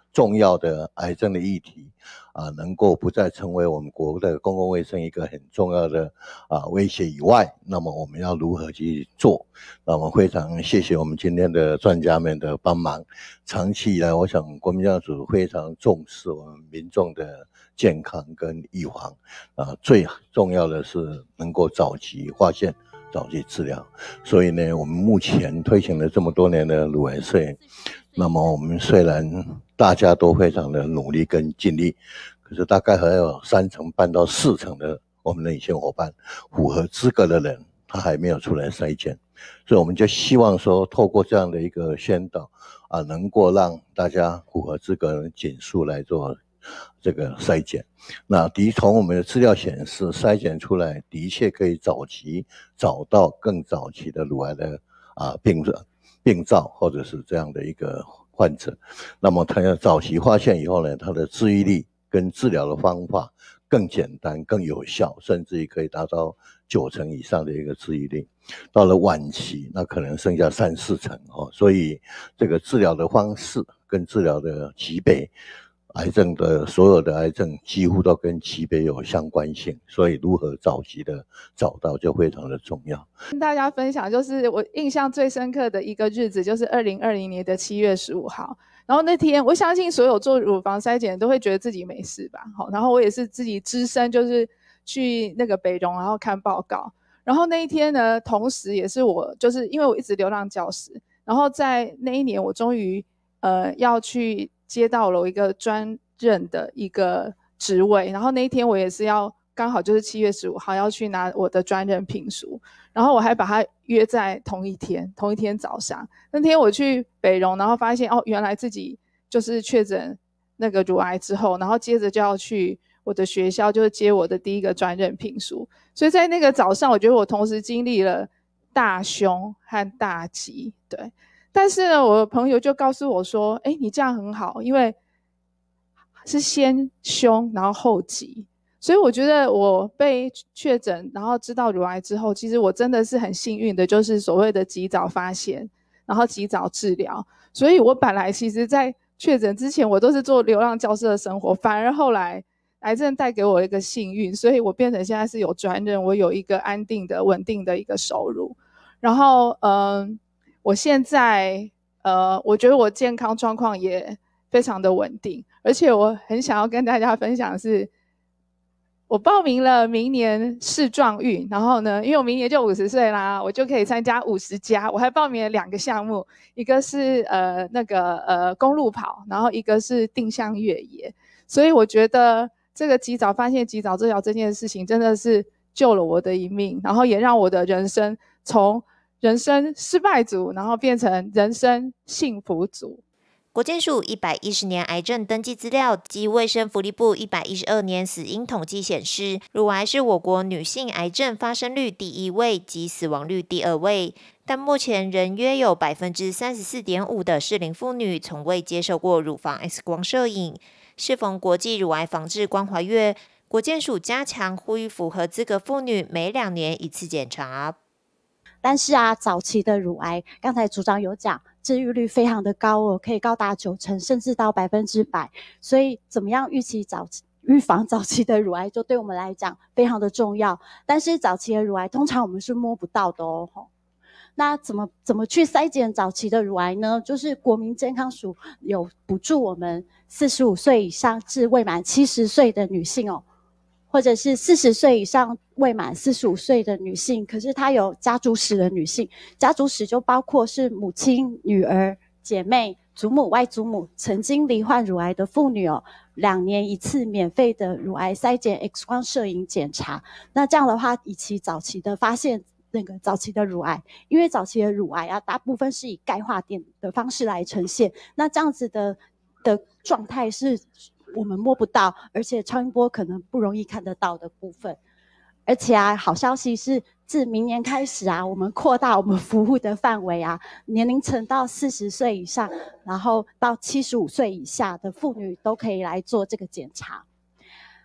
重要的癌症的议题啊，能够不再成为我们国的公共卫生一个很重要的啊威胁以外，那么我们要如何去做？那么非常谢谢我们今天的专家们的帮忙。长期以来，我想国民党组非常重视我们民众的健康跟预防啊，最重要的是能够早期发现、早期治疗。所以呢，我们目前推行了这么多年的乳癌摄影，那么我们虽然大家都非常的努力跟尽力，可是大概还有三成半到四成的我们的女性伙伴符合资格的人，他还没有出来筛检，所以我们就希望说，透过这样的一个宣导啊，能够让大家符合资格的减数来做这个筛检。那的从我们的资料显示，筛检出来的确可以早期找到更早期的乳癌的啊病病灶或者是这样的一个患者。那么他要早期发现以后呢，他的治愈率跟治疗的方法更简单、更有效，甚至于可以达到九成以上的一个治愈率。到了晚期，那可能剩下三四成哦。所以这个治疗的方式跟治疗的级别，癌症的所有的癌症几乎都跟级别有相关性，所以如何早期的找到就非常的重要。 跟大家分享，就是我印象最深刻的一个日子，就是二零二零年的七月十五号。然后那天，我相信所有做乳房筛检都会觉得自己没事吧，好，然后我也是自己只身就是去那个北荣，然后看报告。然后那一天呢，同时也是我就是因为我一直流浪教师，然后在那一年我终于呃要去接到了一个专任的一个职位，然后那一天我也是要刚好就是七月十五号要去拿我的专任聘书，然后我还把它约在同一天，同一天早上。那天我去北荣，然后发现哦，原来自己就是确诊那个乳癌之后，然后接着就要去我的学校，就是接我的第一个专任聘书。所以在那个早上，我觉得我同时经历了大凶和大吉，对。但是呢，我的朋友就告诉我说，哎，你这样很好，因为是先凶然后后吉。所以我觉得我被确诊，然后知道乳癌之后，其实我真的是很幸运的，就是所谓的及早发现，然后及早治疗。所以我本来其实在确诊之前，我都是做流浪教师的生活，反而后来癌症带给我一个幸运，所以我变成现在是有专任，我有一个安定的、稳定的一个收入。然后，嗯，我现在，呃，我觉得我健康状况也非常的稳定，而且我很想要跟大家分享的是，我报名了明年世壮运，然后呢，因为我明年就五十岁啦，我就可以参加五十加。我还报名了两个项目，一个是呃那个呃公路跑，然后一个是定向越野。所以我觉得这个及早发现、及早治疗这件事情，真的是救了我的一命，然后也让我的人生从人生失败组，然后变成人生幸福组。 国健署一百一十年癌症登记资料及卫生福利部一百一十二年死因统计显示，乳癌是我国女性癌症发生率第一位及死亡率第二位，但目前仍约有 百分之三十四点五 的适龄妇女从未接受过乳房 X 光摄影。适逢国际乳癌防治关怀月，国健署加强呼吁符合资格妇女每两年一次检查。 但是啊，早期的乳癌，刚才组长有讲，治愈率非常的高哦，可以高达九成，甚至到百分之百。所以，怎么样预期早期预防早期的乳癌，就对我们来讲非常的重要。但是早期的乳癌，通常我们是摸不到的哦。那怎么怎么去筛检早期的乳癌呢？就是国民健康署有补助我们四十五岁以上至未满七十岁的女性哦。或者是四十岁以上未满四十五岁的女性，可是她有家族史的女性，家族史就包括是母亲、女儿、姐妹、祖母、外祖母曾经罹患乳癌的妇女哦，两年一次免费的乳癌筛检 X 光摄影检查。那这样的话，以其早期的发现那个早期的乳癌，因为早期的乳癌啊，大部分是以钙化点的方式来呈现，那这样子的的状态是我们摸不到，而且超音波可能不容易看得到的部分。而且啊，好消息是，自明年开始啊，我们扩大我们服务的范围啊，年龄层到四十岁以上，然后到七十五岁以下的妇女都可以来做这个检查。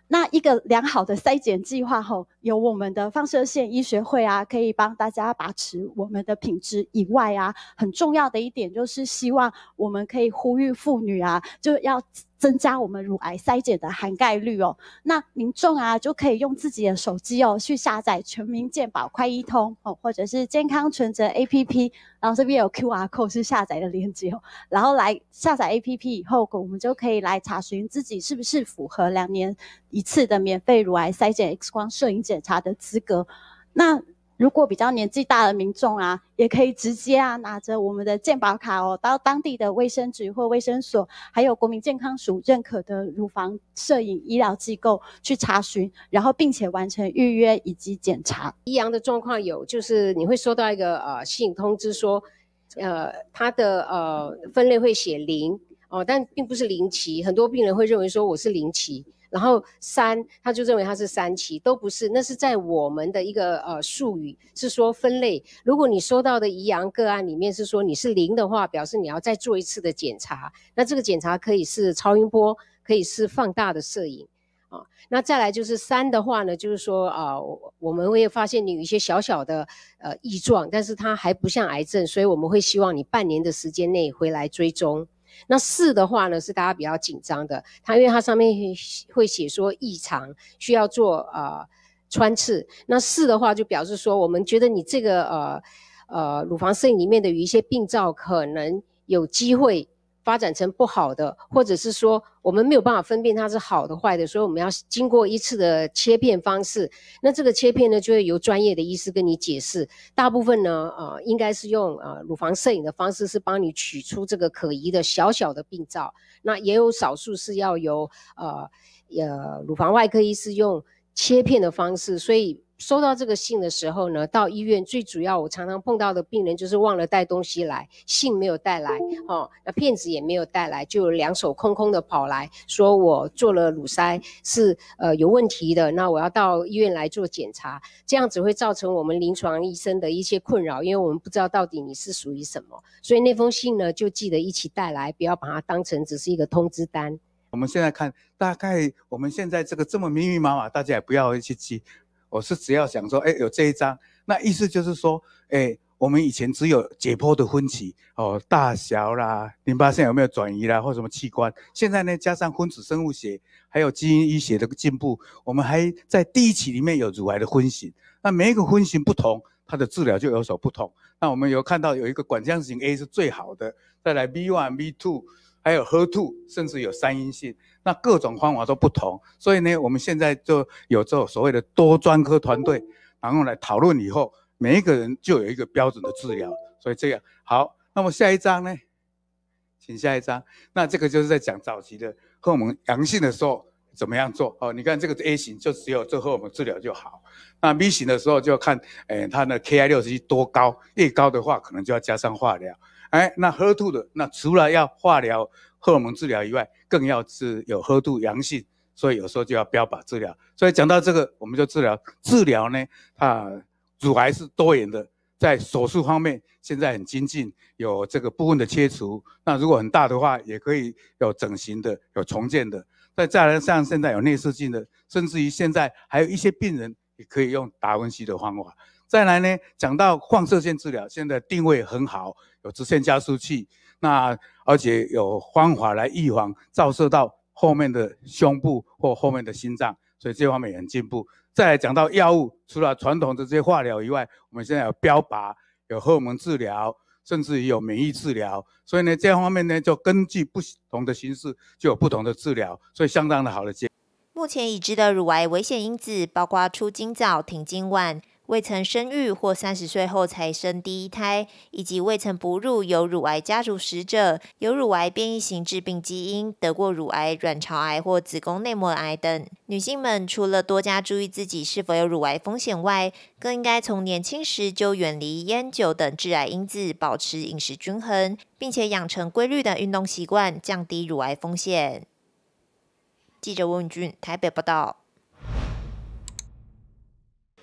那一个良好的筛检计划后，有我们的放射线医学会啊，可以帮大家把持我们的品质以外啊，很重要的一点就是希望我们可以呼吁妇女啊，就要增加我们乳癌筛检的涵盖率哦。那民众啊，就可以用自己的手机哦，去下载全民健保快易通哦，或者是健康存折 A P P， 然后这边有 Q R code 是下载的链接哦，然后来下载 A P P 以后，我们就可以来查询自己是不是符合两年一次的免费乳癌筛检 X 光摄影检查的资格。那如果比较年纪大的民众啊，也可以直接啊拿着我们的健保卡哦，到当地的卫生局或卫生所，还有国民健康署认可的乳房摄影医疗机构去查询，然后并且完成预约以及检查。 宜阳的状况有，就是你会收到一个呃信通知说，呃，它的呃分类会写零哦，但并不是零期，很多病人会认为说我是零期。然后三，他就认为它是三期，都不是，那是在我们的一个呃术语，是说分类。如果你收到的宜阳个案里面是说你是零的话，表示你要再做一次的检查。那这个检查可以是超音波，可以是放大的摄影啊。那再来就是三的话呢，就是说啊、呃，我们会发现你有一些小小的呃异状，但是它还不像癌症，所以我们会希望你半年的时间内回来追踪。那四的话呢，是大家比较紧张的，它因为它上面会写说异常，需要做呃穿刺。那四的话就表示说，我们觉得你这个呃呃乳房摄影里面的有一些病灶可能有机会发展成不好的，或者是说我们没有办法分辨它是好的坏的，所以我们要经过一次的切片方式。那这个切片呢，就会由专业的医师跟你解释。大部分呢，呃，应该是用呃乳房摄影的方式，是帮你取出这个可疑的小小的病灶。那也有少数是要由呃呃乳房外科医师用切片的方式，所以。收到这个信的时候呢，到医院最主要我常常碰到的病人就是忘了带东西来，信没有带来哦，那片子也没有带来，就有两手空空的跑来说我做了乳筛是呃有问题的，那我要到医院来做检查，这样子会造成我们临床医生的一些困扰，因为我们不知道到底你是属于什么，所以那封信呢就记得一起带来，不要把它当成只是一个通知单。 我们现在看大概我们现在这个这么密密麻麻，大家也不要去记。我是只要想说，哎，有这一张，那意思就是说，哎，我们以前只有解剖的分期，哦，大小啦，淋巴腺有没有转移啦，或什么器官，现在呢，加上分子生物学，还有基因医学的进步，我们还在第一期里面有乳癌的分型，那每一个分型不同，它的治疗就有所不同。那我们有看到有一个管腔型 A 是最好的，再来 B 一 B 二。还有 H E R 二， 甚至有三阴性，那各种方法都不同，所以呢，我们现在就有这种所谓的多专科团队，然后来讨论以后，每一个人就有一个标准的治疗，所以这样好。那么下一章呢，请下一章。那这个就是在讲早期的荷尔蒙阳性的时候怎么样做哦。你看这个 A 型就只有这荷尔蒙治疗就好，那 B 型的时候就看，诶，它的 K I 六十一多高，越高的话可能就要加上化疗。哎，那 H E R 二 的那除了要化疗、荷尔蒙治疗以外，更要是有 H E R 二 阳性，所以有时候就要标靶治疗。所以讲到这个，我们就治疗治疗呢，它乳癌是多元的，在手术方面现在很精进，有这个部分的切除。那如果很大的话，也可以有整形的，有重建的。再再来像现在有内视镜的，甚至于现在还有一些病人也可以用达文西的方法。再来呢，讲到放射线治疗，现在定位很好，有直线加速器，那而且有方法来预防照射到后面的胸部或后面的心脏，所以这方面也很进步。再来讲到药物，除了传统的这些化疗以外，我们现在有标靶，有荷尔蒙治疗，甚至于有免疫治疗，所以呢，这方面呢就根据不同的形式就有不同的治疗，所以相当的好的结果。 目前已知的乳癌危险因子包括出经早、停经晚、未曾生育或三十岁后才生第一胎，以及未曾哺乳有乳癌家族史者、有乳癌变异型致病基因、得过乳癌、卵巢癌或子宫内膜癌等。女性们除了多加注意自己是否有乳癌风险外，更应该从年轻时就远离烟酒等致癌因子，保持饮食均衡，并且养成规律的运动习惯，降低乳癌风险。记者温允俊台北报道。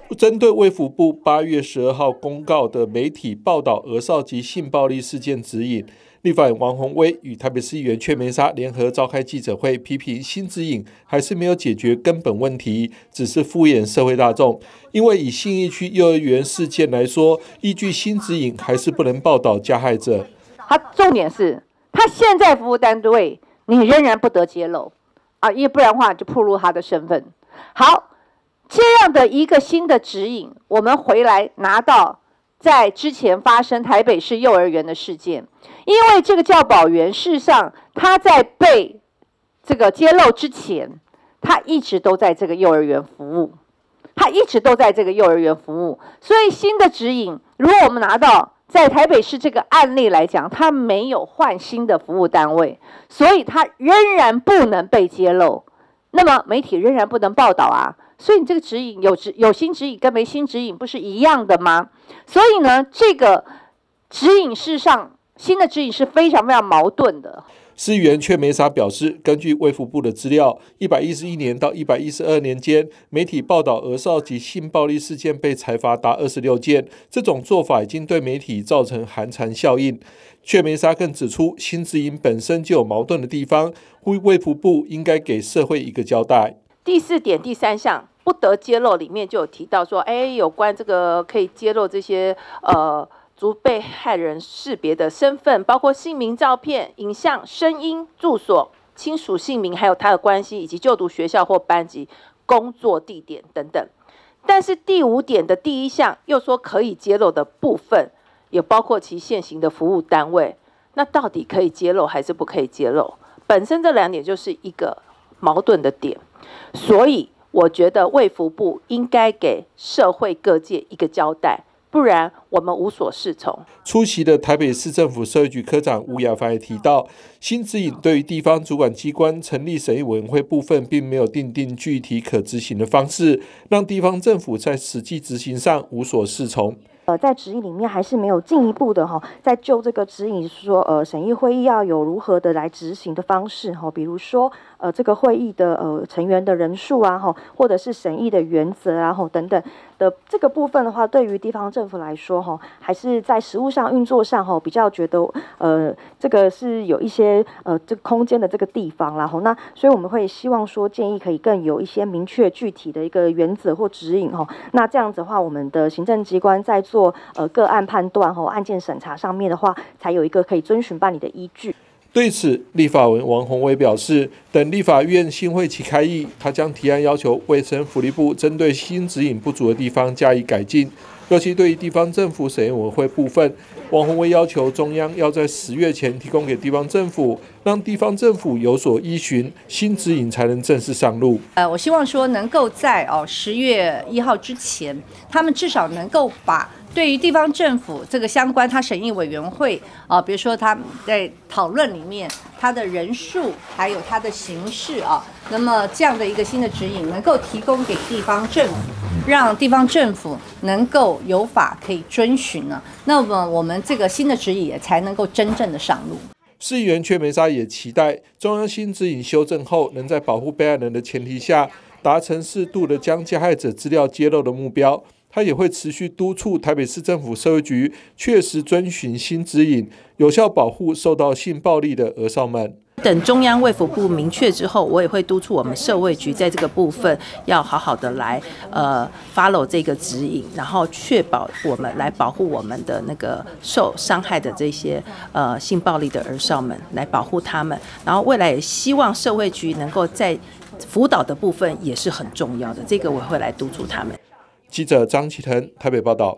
针对卫福部八月十二号公告的媒体报道儿少及性暴力事件指引，立法委员王宏威与台北市议员阙玫莎联合召开记者会，批评新指引还是没有解决根本问题，只是敷衍社会大众。因为以信义区幼儿园事件来说，依据新指引还是不能报道加害者。 他重点是，他现在服务单位你仍然不得揭露啊，因为不然的话就暴露他的身份。好，这样的一个新的指引，我们回来拿到在之前发生台北市幼儿园的事件，因为这个教保员事实上他在被这个揭露之前，他一直都在这个幼儿园服务，他一直都在这个幼儿园服务，所以新的指引，如果我们拿到在台北市这个案例来讲，他没有换新的服务单位，所以他仍然不能被揭露，那么媒体仍然不能报道啊。所以你这个指引有指有新指引跟没新指引不是一样的吗？所以呢，这个指引事实上新的指引是非常非常矛盾的。 市议员阙玫莎表示，根据卫福部的资料，一百一十一年到一百一十二年间，媒体报道儿少及性暴力事件被裁罚达二十六件，这种做法已经对媒体造成寒蝉效应。阙玫莎更指出，新指引本身就有矛盾的地方，呼吁卫福部应该给社会一个交代。 第四点第三项不得揭露里面就有提到说，哎，有关这个可以揭露这些呃足被害人识别的身份，包括姓名、照片、影像、声音、住所、亲属姓名，还有他的关系，以及就读学校或班级、工作地点等等。但是第五点的第一项又说可以揭露的部分，也包括其现行的服务单位。那到底可以揭露还是不可以揭露？本身这两点就是一个矛盾的点，所以我觉得卫福部应该给社会各界一个交代，不然我们无所适从。 出席的台北市政府社会局科长吴雅凡也提到，新指引对于地方主管机关成立审议委员会部分，并没有订定具体可执行的方式，让地方政府在实际执行上无所适从。 呃，在指引里面还是没有进一步的哈，在就这个指引说，呃，审议会议要有如何的来执行的方式哈，比如说，呃，这个会议的呃成员的人数啊哈，或者是审议的原则啊哈等等的这个部分的话，对于地方政府来说哈，还是在实务上运作上哈，比较觉得呃这个是有一些呃这个空间的这个地方啦哈，那所以我们会希望说建议可以更有一些明确具体的一个原则或指引哈，那这样子的话，我们的行政机关在做做呃个案判断和案件审查上面的话，才有一个可以遵循办理的依据。 对此，立法委员王宏威表示，等立法院新会期开议，他将提案要求卫生福利部针对新指引不足的地方加以改进。尤其对于地方政府审议委员会部分，王宏威要求中央要在十月前提供给地方政府，让地方政府有所依循，新指引才能正式上路。 呃，我希望说能够在哦十月一号之前，他们至少能够把对于地方政府这个相关他审议委员会啊、呃，比如说他在讨论里面他的人数还有他的形式啊，那么这样的一个新的指引能够提供给地方政府，让地方政府能够有法可以遵循呢，那么我们这个新的指引也才能够真正的上路。 市议员阙玫莎也期待中央新指引修正后，能在保护被害人的前提下，达成适度的将加害者资料揭露的目标。他也会持续督促台北市政府社会局确实遵循新指引，有效保护受到性暴力的儿少们。 等中央卫福部明确之后，我也会督促我们社会局在这个部分要好好的来呃 follow 这个指引，然后确保我们来保护我们的那个受伤害的这些呃性暴力的儿少们，来保护他们。然后未来也希望社会局能够在辅导的部分也是很重要的，这个我会来督促他们。 记者张启腾台北报道。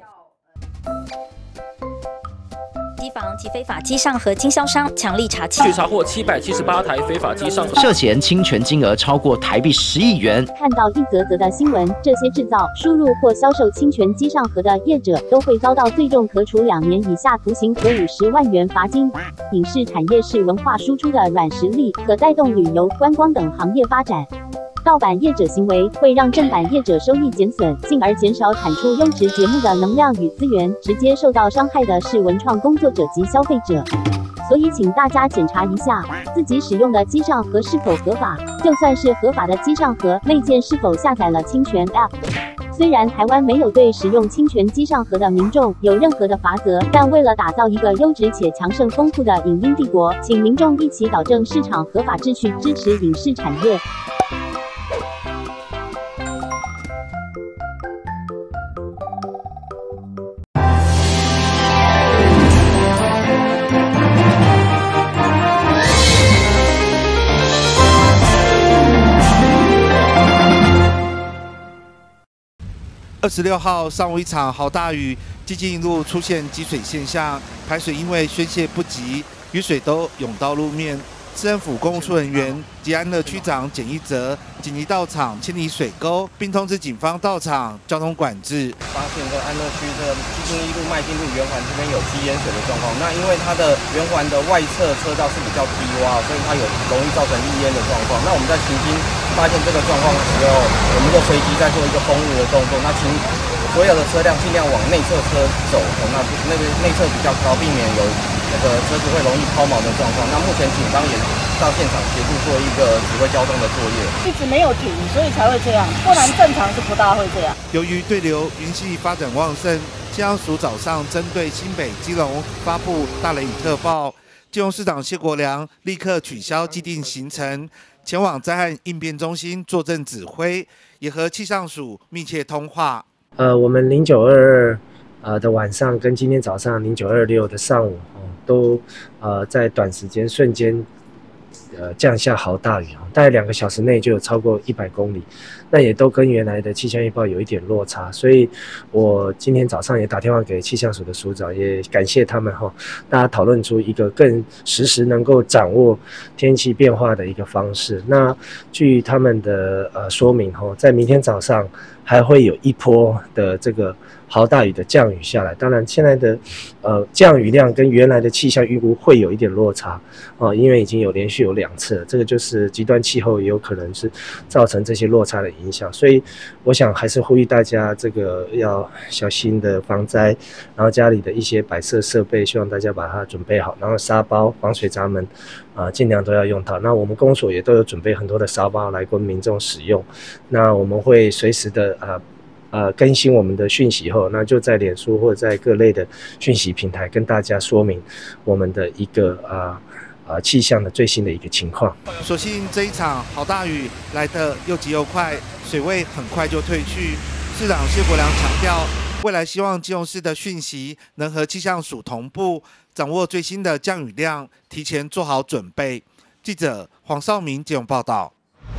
机房及非法机上盒经销商强力查缉， 据查获七百七十八台非法机上盒， 涉嫌侵权金额超过台币十亿元。 看到一则则的新闻，这些制造、输入或销售侵权机上盒的业者都会遭到最重可处两年以下徒刑和五十万元罚金。影视产业是文化输出的软实力，可带动旅游、观光等行业发展。盗版业者行为会让正版业者收益减损，进而减少产出优质节目的能量与资源，直接受到伤害的是文创工作者及消费者。所以请大家检查一下自己使用的机上盒是否合法，就算是合法的机上盒，内建是否下载了侵权 App。 虽然台湾没有对使用侵权机上盒的民众有任何的罚则，但为了打造一个优质且强盛丰富的影音帝国，请民众一起导正市场合法秩序，支持影视产业。 二十六号上午一场好大雨，基金一路出现积水现象，排水因为宣泄不及，雨水都涌到路面。市政府公务处人员及安乐区长简一泽紧急到场清理水沟，并通知警方到场交通管制。 发现这安乐区的基金一路迈进路圆环这边有积淹水的状况，那因为它的圆环的外侧车道是比较低洼，所以它有容易造成溢淹的状况。那我们在行经发现这个状况的时候，我们就随即在做一个封路的动作，那请所有的车辆尽量往内侧车走，那那个内侧比较高，避免有那个车子会容易抛锚的状况。那目前警方也到现场协助做一个指挥交通的作业， 一直没有停，所以才会这样，不然正常是不大会这样。 由于对流云系发展旺盛，气象署早上针对新北、基隆发布大雷雨特报，基隆市长谢国良立刻取消既定行程，前往灾害应变中心坐镇指挥，也和气象署密切通话。 呃，我们零九二二呃的晚上跟今天早上零九二六的上午，哦、都呃在短时间瞬间呃降下好大雨，大概两个小时内就有超过一百公里，那也都跟原来的气象预报有一点落差，所以我今天早上也打电话给气象署的署长，也感谢他们哈、哦，大家讨论出一个更实时能够掌握天气变化的一个方式。那据他们的呃说明哈、哦，在明天早上还会有一波的这个豪大雨的降雨下来，当然现在的呃降雨量跟原来的气象预估会有一点落差哦、呃，因为已经有连续有两次了，这个就是极端气候也有可能是造成这些落差的影响，所以我想还是呼吁大家这个要小心的防灾，然后家里的一些摆设设备，希望大家把它准备好，然后沙包、防水闸门啊、呃、尽量都要用到。那我们公所也都有准备很多的沙包来供民众使用，那我们会随时的啊。呃呃，更新我们的讯息后，那就在脸书或者在各类的讯息平台跟大家说明我们的一个啊啊气象的最新的一个情况。 所幸这一场好大雨来得又急又快，水位很快就退去。市长谢国良强调，未来希望基隆市的讯息能和气象署同步，掌握最新的降雨量，提前做好准备。记者黄少明基隆报道。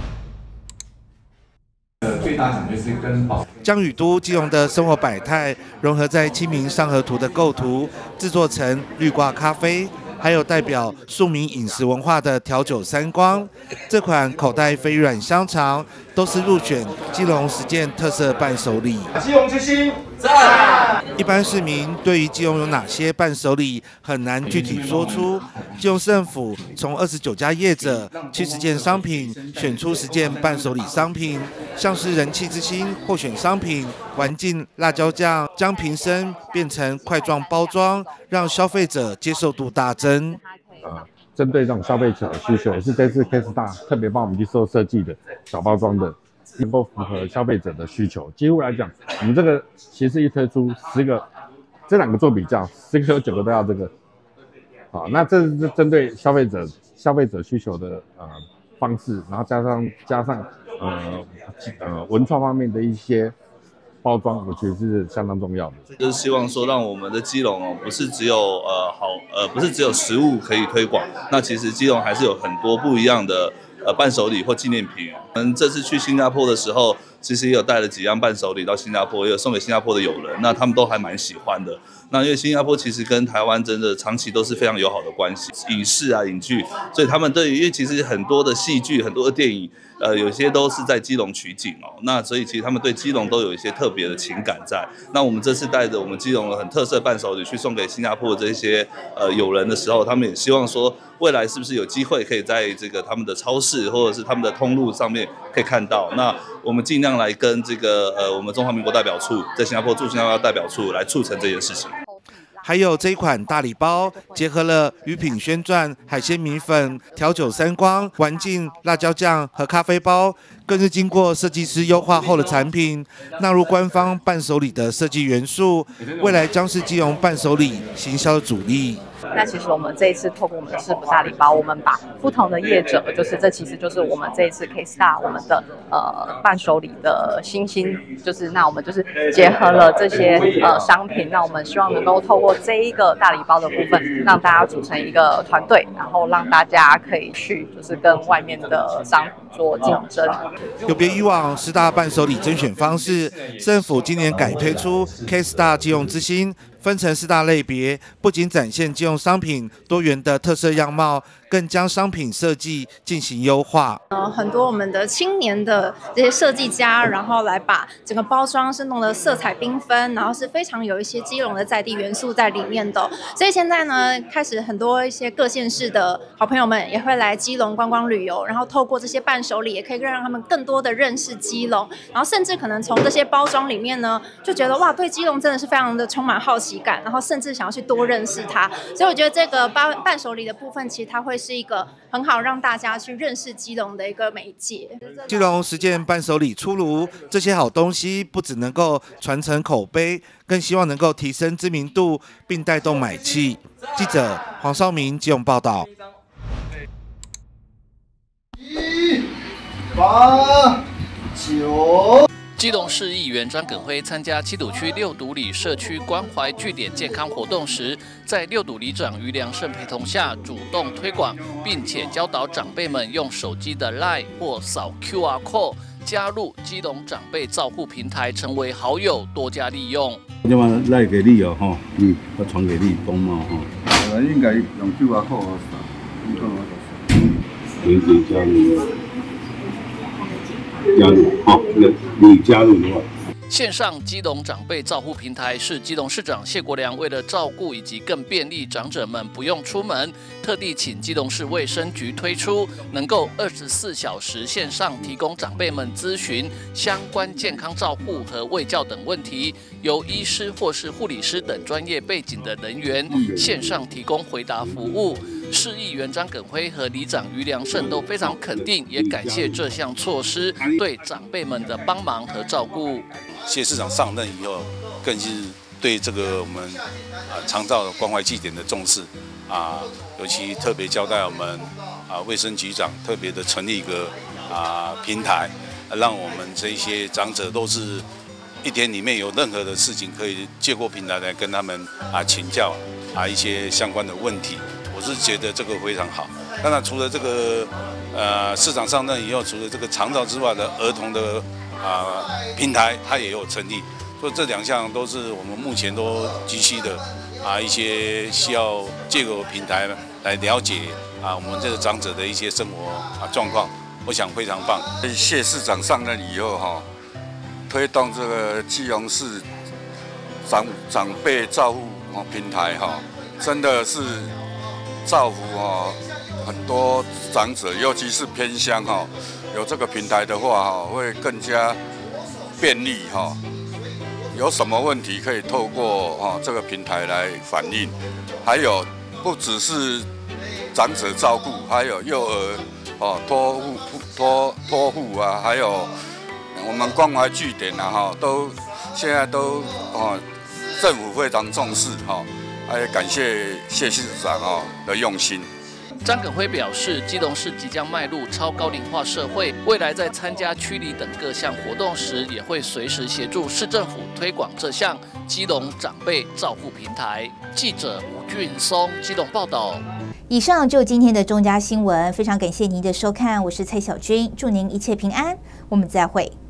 最大奖就是跟保将雨都基隆的生活百态融合在《清明上河图》的构图，制作成绿挂咖啡，还有代表庶民饮食文化的调酒三光。这款口袋飞软香肠都是入选基隆十件特色伴手礼。 基隆之星在。 一般市民对于基隆有哪些伴手礼很难具体说出。基隆市政府从二十九家业者、七十件商品选出十件伴手礼商品，像是人气之星候选商品环境辣椒酱，将瓶身变成块状包装，让消费者接受度大增。 呃，针对这种消费者的需求，也是这次 K 十大特别帮我们去做设计的小包装的，能够符合消费者的需求。几乎来讲，我们这个其实一推出十个，这两个做比较，十个有九个都要这个。好，那这是针对消费者消费者需求的呃方式，然后加上加上呃呃文创方面的一些包装，我觉得是相当重要的。 就是希望说，让我们的基隆哦，不是只有呃好呃不是只有食物可以推广，那其实基隆还是有很多不一样的呃伴手礼或纪念品。我们这次去新加坡的时候，其实也有带了几样伴手礼到新加坡，也有送给新加坡的友人，那他们都还蛮喜欢的。那因为新加坡其实跟台湾真的长期都是非常友好的关系，影视啊影剧，所以他们对于因为其实很多的戏剧、很多的电影，呃有些都是在基隆取景哦，那所以其实他们对基隆都有一些特别的情感在。那我们这次带着我们基隆的很特色伴手礼去送给新加坡的这些呃友人的时候，他们也希望说，未来是不是有机会可以在这个他们的超市或者是他们的通路上面可以看到。那我们尽量来跟这个呃我们中华民国代表处在新加坡驻新加坡代表处来促成这件事情。 还有这一款大礼包，结合了鱼品宣传、海鲜米粉、调酒三光、环境辣椒酱和咖啡包，更是经过设计师优化后的产品，纳入官方伴手礼的设计元素，未来将是基隆伴手礼行销的主力。 那其实我们这一次透过我们的市府大礼包，我们把不同的业者，就是这其实就是我们这一次 K Star 我们的呃伴手礼的新兴，就是那我们就是结合了这些呃商品，那我们希望能够透过这一个大礼包的部分，让大家组成一个团队，然后让大家可以去就是跟外面的商品做竞争。 有别以往师大伴手礼甄选方式，政府今年改推出 K Star 基隆之星。分成四大类别，不仅展现基隆商品多元的特色样貌，更将商品设计进行优化。 呃，很多我们的青年的这些设计家，然后来把整个包装是弄得色彩缤纷，然后是非常有一些基隆的在地元素在里面的。所以现在呢，开始很多一些各县市的好朋友们也会来基隆观光旅游，然后透过这些伴手礼，也可以让他们更多的认识基隆，然后甚至可能从这些包装里面呢，就觉得哇，对基隆真的是非常的充满好奇感，然后甚至想要去多认识它。所以我觉得这个伴伴手礼的部分，其实它会是一个很好让大家去认识基隆的一个媒介。 基隆实践伴手礼出炉，这些好东西不只能够传承口碑，更希望能够提升知名度，并带动买气。记者黄绍明基隆报道。 一八九。 基隆市议员张耿辉参加七堵区六堵里社区关怀据点健康活动时，在六堵里长于良胜陪同下，主动推广，并且教导长辈们用手机的 LINE 或扫 Q R code 加入基隆长辈照护平台，成为好友，多加利用。 我嘛 LINE 给你哦，吼，嗯，我传给你公嘛吼。我应该用 Q R code 扫，你讲我就扫。连接加入。加入好，那你加入的话， 线上基隆长辈照护平台是基隆市长谢国良为了照顾以及更便利长者们不用出门，特地请基隆市卫生局推出，能够二十四小时线上提供长辈们咨询相关健康照护和卫教等问题，由医师或是护理师等专业背景的人员线上提供回答服务。市议员张耿辉和里长于良胜都非常肯定，也感谢这项措施对长辈们的帮忙和照顾。 谢市长上任以后，更是对这个我们啊长照关怀据点的重视啊，尤其特别交代我们啊卫生局长特别的成立一个啊平台，让我们这些长者都是一天里面有任何的事情可以借过平台来跟他们啊请教啊一些相关的问题。我是觉得这个非常好。当然，除了这个呃市长上任以后，除了这个长照之外的儿童的啊、呃、平台，它也有成立。所以这两项都是我们目前都急需的啊一些需要借由平台来了解啊我们这个长者的一些生活啊状况，我想非常棒。 谢市长上任以后哈，推动这个基隆市长长辈照护平台哈，真的是。造福哦很多长者，尤其是偏乡哈，有这个平台的话哈，会更加便利哈。有什么问题可以透过哈这个平台来反映，还有不只是长者照顾，还有幼儿哦托护托托护啊，还有我们关怀据点啊哈，都现在都哦政府非常重视哈。也感谢谢市长哦的用心。 张耿辉表示，基隆市即将迈入超高龄化社会，未来在参加区里等各项活动时，也会随时协助市政府推广这项基隆长辈照护平台。记者吴俊松基隆报道。 以上就今天的中嘉新闻，非常感谢您的收看，我是蔡小军，祝您一切平安，我们再会。